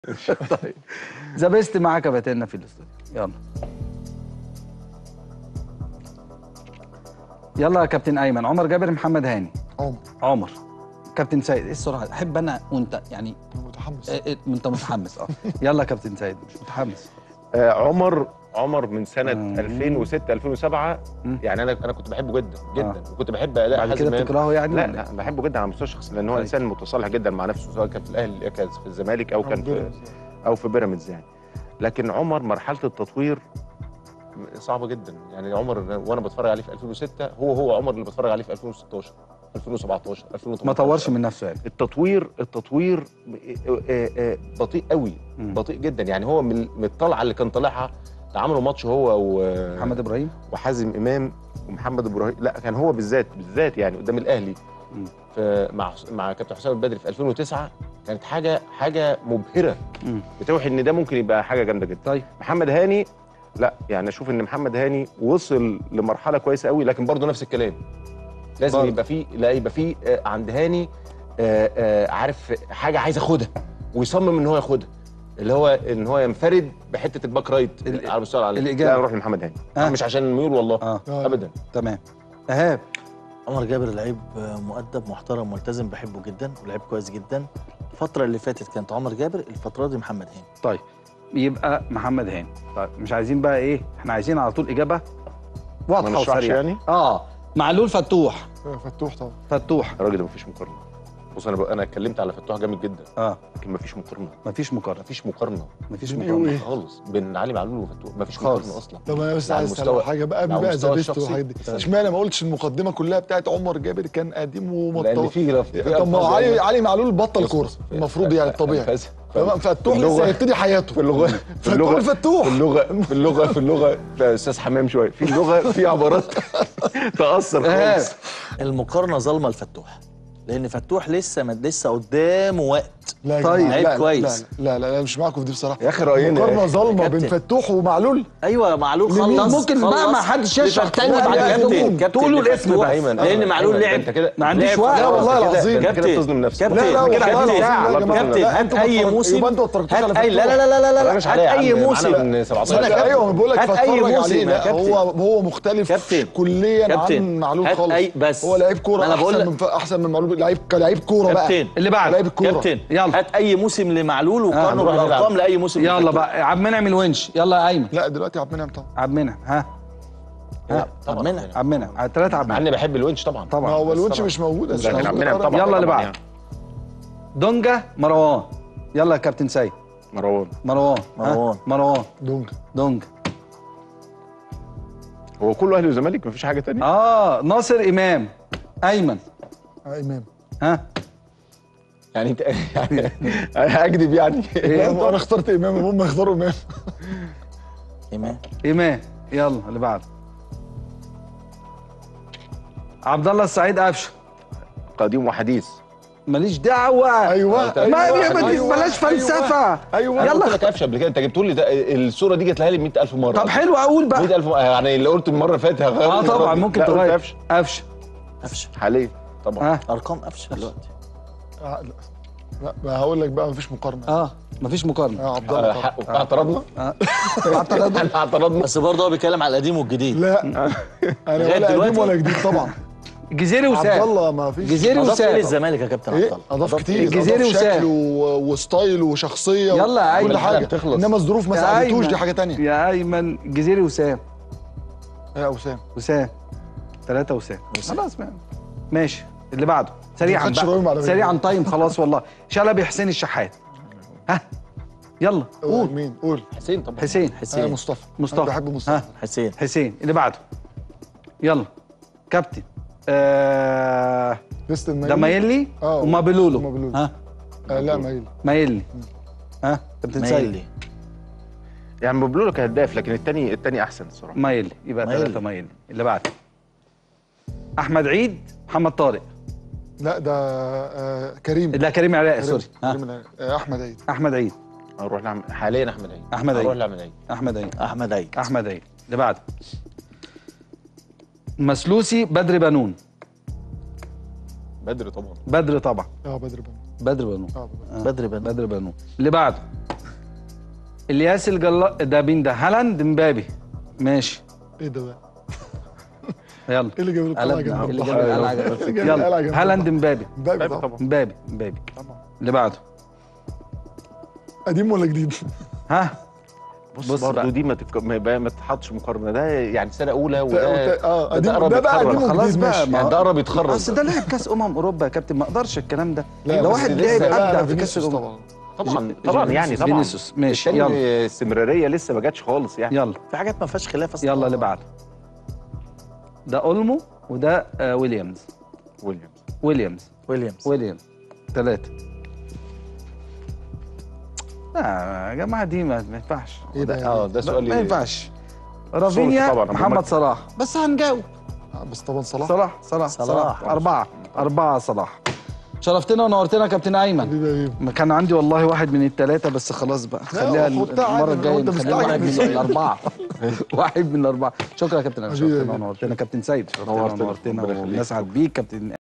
طيب ذا بيست معاك يا باتنا في الاستوديو. يلا يلا يا كابتن ايمن. عمر جابر، محمد هاني. عمر. كابتن سيد. ايه السرعه؟ احب انا وانت يعني متحمس. انت متحمس. يلا يا كابتن سيد. متحمس. عمر من سنه 2006 2007 يعني انا كنت بحبه جدا جدا وكنت بحب اداء بعد كده بتكرهه يعني؟ لا بحبه جدا على المستوى الشخصي لان هو انسان متصالح جدا مع نفسه، سواء كان في الاهلي كان في الزمالك او كان في بيراميدز يعني. لكن عمر مرحله التطوير صعبه جدا يعني. عمر وانا بتفرج عليه في 2006 هو عمر اللي بتفرج عليه في 2016 2017 2018. ما طورش من نفسه يعني. التطوير بطيء قوي، بطيء جدا يعني. هو من الطلعه اللي كان طالعها عملوا ماتش هو محمد ابراهيم وحازم امام ومحمد ابراهيم. لا كان هو بالذات يعني قدام الاهلي مع كابتن حسام البدري في 2009 كانت حاجه مبهره بتوحي ان ده ممكن يبقى حاجه جامده جدا. طيب محمد هاني لا يعني اشوف ان محمد هاني وصل لمرحله كويسه قوي، لكن برضه نفس ان لازم يبقى فيه عند هاني عارف حاجه عايز ياخدها ويصمم ان هو ياخدها، اللي هو ان هو ينفرد بحته الباك رايت على مستوى العالم. لا نروح لمحمد هاني مش عشان الميول والله ابدا. تمام. ايهاب. عمر جابر لعيب مؤدب محترم ملتزم، بحبه جدا ولعيب كويس جدا. الفتره اللي فاتت كانت عمر جابر، الفتره دي محمد هاني. طيب يبقى محمد هاني. طيب مش عايزين بقى ايه، احنا عايزين على طول اجابه واضحه وسريعه يعني. معلول فتوح. فتوح طبعا. فتوح الراجل ده مفيش مقارنه. بص انا اتكلمت على فتوح جامد جدا لكن مفيش مقارنه. مفيش مقارنه خالص بين علي معلول وفتوح، مفيش مقارنه اصلا. طب انا بس عايز اسال حاجه بقى قبل بقى ذا بيست والحاجات دي، اشمعنى ما قلتش المقدمه كلها بتاعت عمر جابر كان قديم ومطور؟ طب ما علي معلول بطل كوره المفروض يعني الطبيعي. فتوح لسه هيبتدي حياته في اللغه في اللغه يا استاذ حمام شويه في اللغه في عبارات تاثر خالص. المقارنه ظالمه لفتوح لان فتوح لسه قدامه وقت. طيب لعيب كويس. لا مش معاكم في دي بصراحه يا اخي راينا. مقارنه ظالمه بين فتوح ومعلول. ايوه معلول خلص. ممكن بقى ما حدش يشرح تاني بعد كده تقولوا الاسم بقى لان معلول لعب. ما عنديش وقت. لا والله العظيم كده بتظلم نفسك. كابتن هات اي موسم. يبقى انتوا اتفرجتوش على فتوح. لا هات اي موسم. ايوه بقول لك اتفرج عليه. لا هو مختلف كليا عن معلول خالص. هو لعيب كوره احسن من معلول. لعيب كوره بقى اللي بعد لعيب الكوره. كابتن يلا هات اي موسم لمعلول وقارنه بالارقام لاي موسم. يلا بقى عبد المنعم الونش. يلا يا ايمن. لا دلوقتي عبد المنعم طبعا. عبد المنعم. عبد المنعم. 3 عبد مع اني بحب الونش طبعا. ما هو الونش مش موجود. لكن عبد المنعم طبعا. يلا اللي بعد دونجا مروان. يلا يا كابتن سيد. مروان. دونجا. هو كله اهلي وزمالك مفيش حاجه ثانيه. ناصر امام. ايمن. امام. يعني انت يعني هكذب يعني. انا اخترت امام وهم يختاروا امام. يلا اللي بعده عبد الله السعيد قفشه. قديم وحديث. ماليش دعوه. ايوه بلاش فلسفه. يلا قلت لك قفشه قبل كده. انت جبت لي الصوره دي جت لها لي 100,000 مره. طب حلو اقول بقى 100,000 يعني اللي قلت المره اللي فاتت هغير. طبعا ممكن تغير. قفشه حاليا طبعا. ارقام قفشه دلوقتي. لا هقول لك بقى مفيش مقارنه. مفيش مقارنه. عبد الله حقه. اعترضنا. اعترضنا بس برضه هو بيتكلم على القديم والجديد. لا انا ولا قديم ولا جديد طبعا. جزيري وسام. عبد الله ما فيش. جزيري وسام. اضاف الزمالك يا كابتن عبد الله. اضاف كتير. جزيري وسام. شكل وستايل وشخصيه. يلا يا ايمن كل حاجه. انما الظروف ما ساعدتوش، دي حاجه ثانيه. يا ايمن جزيري وسام. يا وسام 3 وسام. خلاص ماشي. اللي بعده سريعا تايم خلاص والله. شلبي حسين الشحات. يلا قول. مين؟ قول. حسين طبعا. حسين. مصطفى. انا بحب مصطفى. حسين. اللي بعده يلا كابتن. ده مايلي ومابلولو. لا مايلي. كابتن سيد. يعني مابلولو كهداف لكن الثاني احسن الصراحه. مايلي. يبقى 3 مايلي. اللي بعده احمد عيد محمد طارق. لا ده كريم. لا كريم علاء. سوري. احمد عيد. اروح حاليا احمد عيد. احمد عيد. اللي بعده مسلوسي بدر بنون. بدر طبعا. بدر بنون. بنون. اللي بعده الياس ده مين ده؟ هالاند مبابي. ماشي. ايه ده بقى؟ يلا ايه اللي جاب القلعه جنب اللي جاب القلعه جنب يلا هالاند مبابي. مبابي طبعا. مبابي طبعا. اللي بعده قديم ولا جديد؟ ها بص برضه دي ما تتحطش مقارنه، ده يعني سنه اولى وده قديم. ده بقى قديم خلاص بقى، يعني ده قرب يتخرج. اصل ده لعب كاس اوروبا يا كابتن، ما اقدرش الكلام ده. ده واحد لعب ابدع في كاس طبعا يعني فينيسيوس. ماشي يلا. استمراريه لسه ما جاتش خالص يعني. يلا في حاجات ما فيهاش خلاف اصلا. يلا اللي بعده. ده اولمو وده ويليامز. 3. لا يا جماعه دي ما ينفعش. ايه ده؟ ده سؤال ما ينفعش. رافينيا محمد صلاح. بس هنجاوب. بس طبعا صلاح. 4 صلاح. شرفتنا ونورتنا يا كابتن ايمن. حبيبي كان عندي والله واحد من ال3 بس خلاص بقى، خليها المره الجايه نخليها واحد من ال4. واحد من ال4. شكرا يا كابتن ايمن، شرفتنا ونورتنا. كابتن سيد شرفتنا ونورتنا ونسعد بيك كابتن